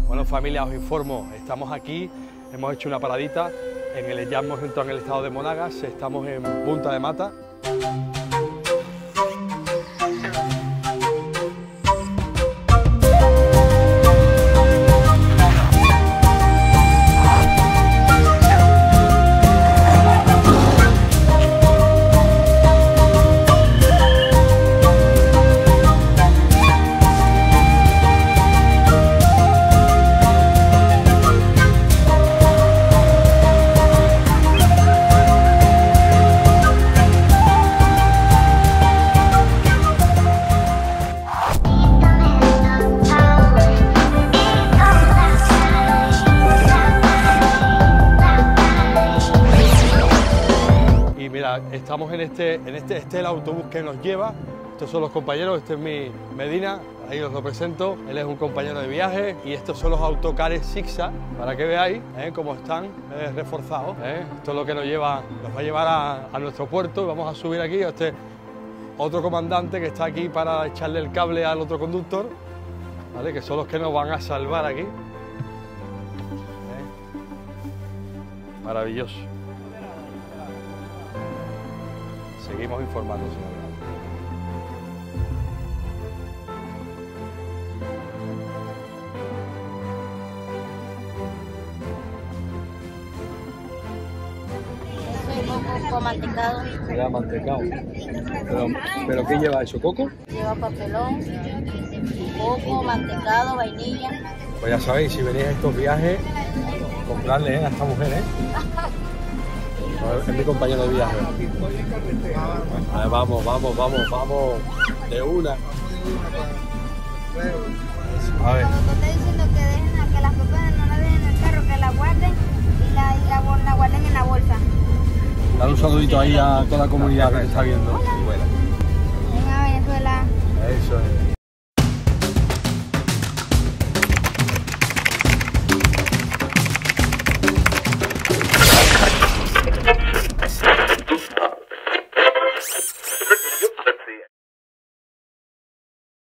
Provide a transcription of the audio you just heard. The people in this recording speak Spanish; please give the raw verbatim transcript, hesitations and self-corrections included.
Bueno, familia, os informo, estamos aquí, hemos hecho una paradita, en el, ya hemos entrado en el estado de Monagas, estamos en Punta de Mata. Mira, estamos en este, en este, este es el autobús que nos lleva, estos son los compañeros, este es mi Medina, ahí os lo presento, él es un compañero de viaje y estos son los autocares Sixa, para que veáis ¿eh? Cómo están eh, reforzados, ¿eh? Esto es lo que nos lleva, nos va a llevar a, a nuestro puerto, vamos a subir aquí a este otro comandante que está aquí para echarle el cable al otro conductor, ¿vale? Que son los que nos van a salvar aquí. ¿Eh? Maravilloso. Seguimos informando, señor. Coco mantecado. Lleva mantecado. Pero, ¿Pero qué lleva eso? ¿Coco? Lleva papelón, coco, mantecado, vainilla. Pues ya sabéis, si venís a estos viajes, comprarle ¿eh? a esta mujer, ¿eh? Es mi compañero de viaje. A ver, vamos, vamos, vamos, vamos. De una. A ver. Cuando te estoy diciendo que dejen a que las papeles no la dejen en el carro, que la guarden y la, y la, la guarden en la bolsa. Dar un saludito ahí a toda la comunidad que está viendo. Venga, Venezuela. Eso es.